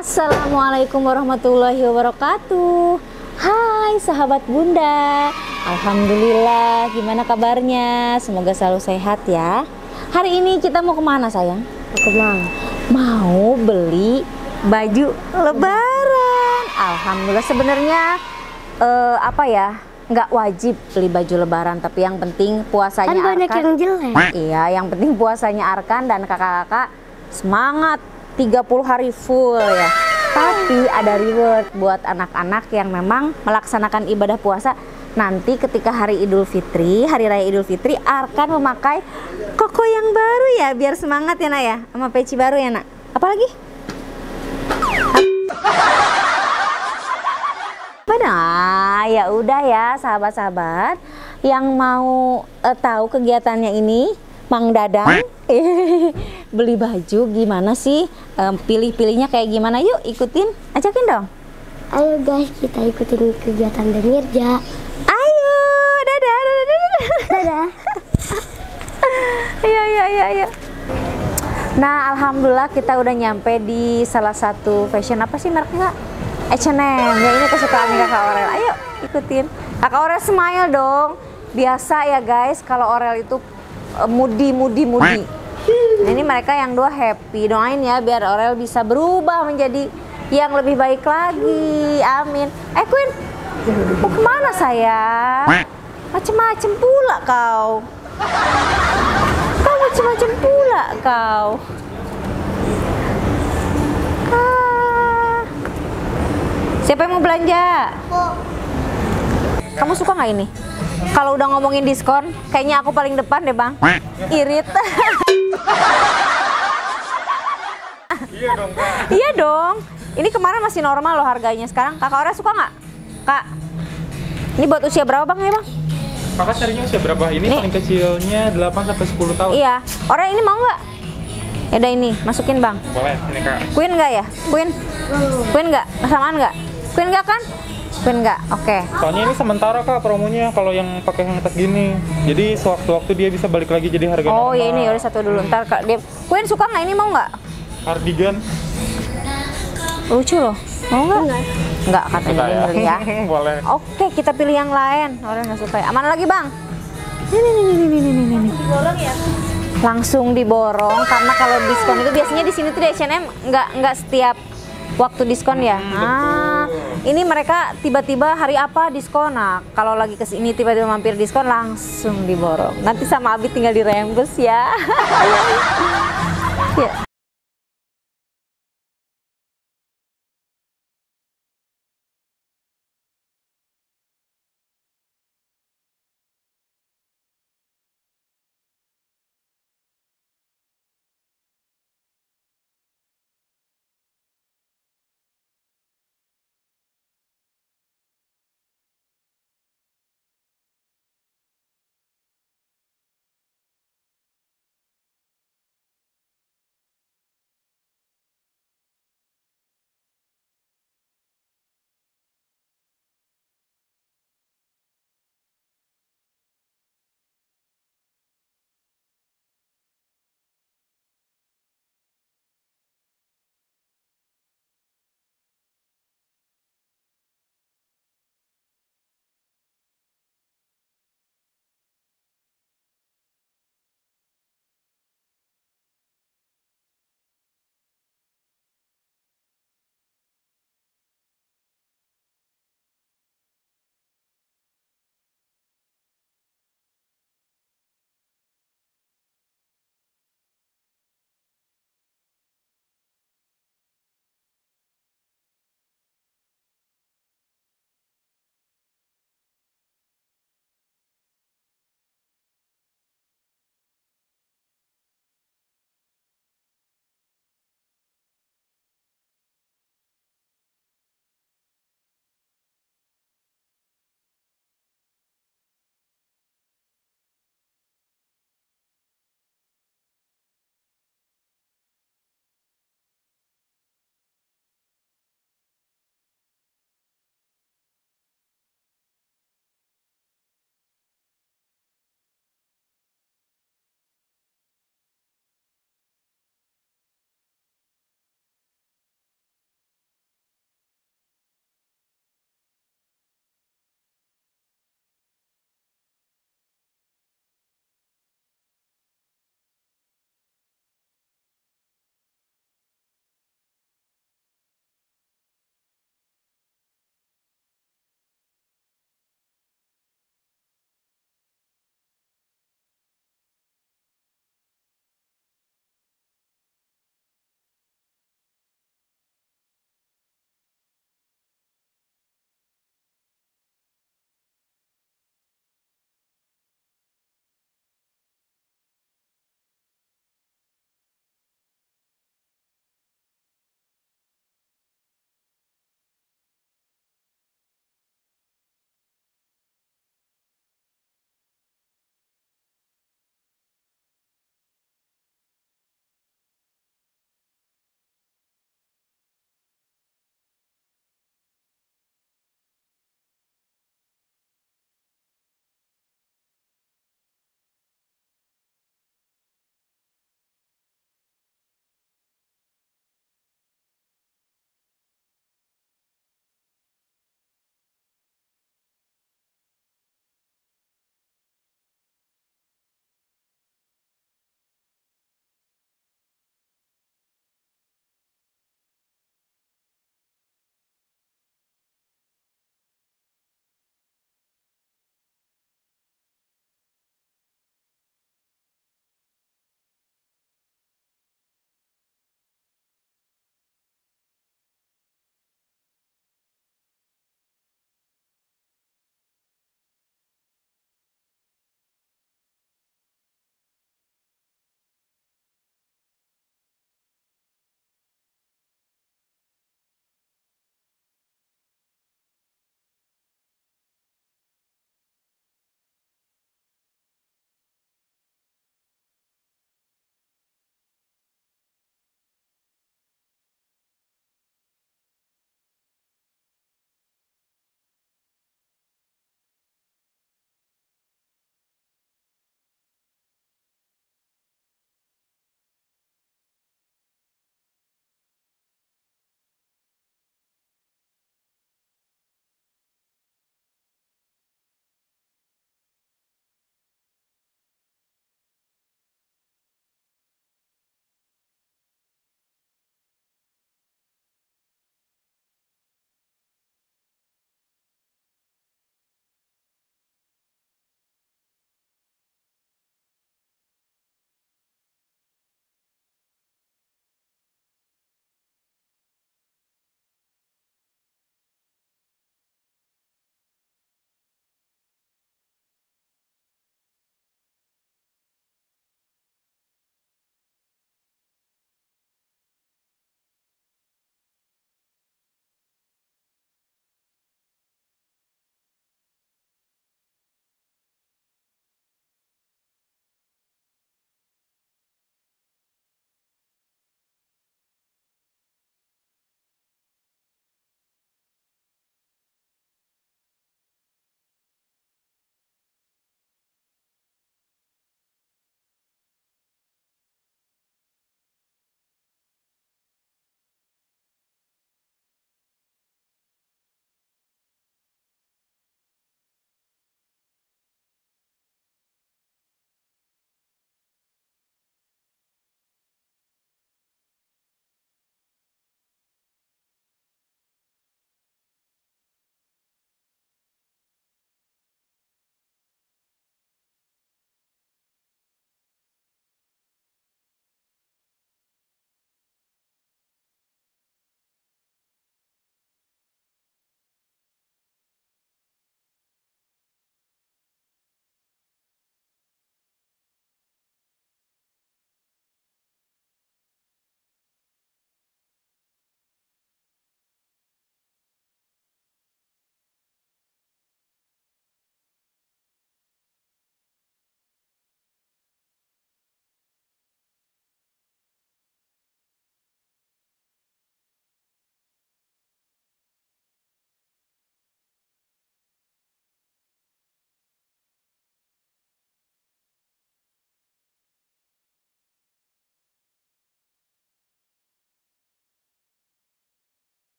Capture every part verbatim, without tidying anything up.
Assalamualaikum warahmatullahi wabarakatuh. Hai sahabat Bunda, alhamdulillah, gimana kabarnya? Semoga selalu sehat ya. Hari ini kita mau kemana sayang? Mau kemana? Mau beli baju lebaran. Alhamdulillah, sebenarnya eh, apa ya, nggak wajib beli baju lebaran, tapi yang penting puasanya Kan banyak Arkan. yang jelek. Iya, yang penting puasanya Arkan dan kakak-kakak semangat tiga puluh hari full ya. Tapi ada reward buat anak-anak yang memang melaksanakan ibadah puasa. Nanti ketika hari Idul Fitri, hari raya Idul Fitri, Arkan memakai koko yang baru ya, biar semangat ya nak ya, sama peci baru ya nak. Apalagi? Nah, ya udah ya sahabat-sahabat yang mau uh, tahu kegiatannya ini, Mang Dadang beli baju gimana sih, um, pilih-pilihnya kayak gimana, yuk ikutin, ajakin dong. Ayo guys, kita ikutin kegiatan Demirja. Ayo, dadah, dadah, dadah. Dadah. Ayo, ayo, ayo, ayo. Nah, alhamdulillah kita udah nyampe di salah satu fashion, apa sih mereknya? H and M. Ya, ini kesukaan kakak Aurel. Ayo ikutin. Kakak Aurel smile dong. Biasa ya guys, kalau Aurel itu uh, moody, moody, moody. Nah, ini mereka yang dua happy. Doain ya biar Aurel bisa berubah menjadi yang lebih baik lagi. Amin. Eh Queen, mau kemana sayang? Macem-macem pula kau. Kau macem-macem pula kau. Ah. Siapa yang mau belanja? Kamu suka nggak ini? Kalau udah ngomongin diskon, kayaknya aku paling depan deh bang. Irit. Iya dong Kak. Iya dong. Ini kemarin masih normal loh harganya. Sekarang kakak Aurel suka nggak? Kak, ini buat usia berapa bang ya bang? Kakak carinya usia berapa? Ini Nih. paling kecilnya delapan sampai sepuluh tahun. Iya. Aurel ini mau nggak? Ya udah ini, masukin bang. Boleh, ini Kak. Queen nggak ya? Queen? Queen nggak? Samaan nggak? Queen nggak kan? Queen nggak? Oke. Soalnya ini sementara Kak promonya kalau yang pakai yang atas gini. Jadi sewaktu-waktu dia bisa balik lagi jadi harga Oh normal. ya ini, udah satu dulu. Ntar Kak, dia. Queen suka nggak ini, mau nggak? Cardigan. Lucu loh. Mau nggak? Nggak katanya Suka dia ya? milih ya. Boleh. Oke, kita pilih yang lain. Orang nggak suka ya. Aman lagi bang. Nih, nih, nih, nih, nih, nih, nih, nih. Diborong ya? Langsung diborong karena kalau diskon itu biasanya di sini tuh di H and M nggak nggak setiap waktu diskon ya. Ah, ini mereka tiba-tiba hari apa diskon. Nah, kalau lagi kesini tiba-tiba mampir diskon langsung diborong. Nanti sama Abi tinggal dirembes ya. Ya.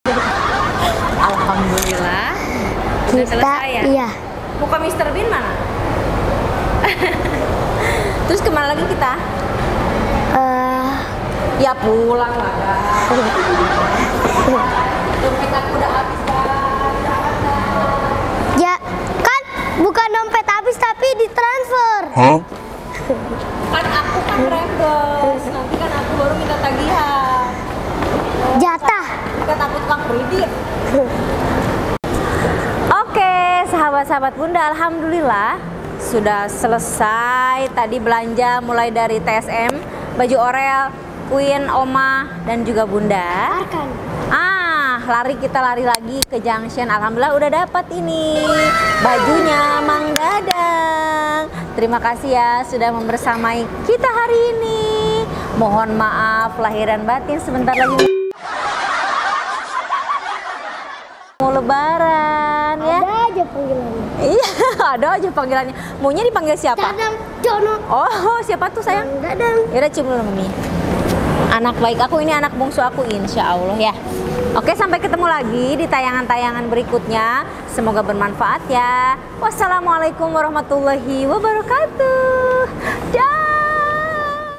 Alhamdulillah. Udah Kita selesai ya? iya. Muka mister Bean mana? Terus kemana lagi kita? Eh, Ya pulang lah kan. Dompet aku udah habis kan. ya kan bukan dompet habis tapi ditransfer. Kan aku kan rembes. Nanti kan aku baru minta tagihan. Jatah. Kan aku tukang kredit. Oke, sahabat-sahabat Bunda, alhamdulillah sudah selesai tadi belanja mulai dari T S M, baju Orel, Queen, Oma, dan juga Bunda. Arkan. Ah, lari kita lari lagi ke Junction. Alhamdulillah udah dapat ini bajunya Mang Dadang. Terima kasih ya sudah membersamai kita hari ini. Mohon maaf lahir dan batin, sebentar lagi mau lebaran ya. Ada aja panggilannya. Iya, ada aja panggilannya. Maunya dipanggil siapa? Dadang Jono. Oh, siapa tuh sayang? Mang Dadang. Yaudah cium dulu Mami. Anak baik aku ini, anak bungsu aku, insya Allah ya. Oke, sampai ketemu lagi di tayangan-tayangan berikutnya. Semoga bermanfaat ya. Wassalamualaikum warahmatullahi wabarakatuh. Dah.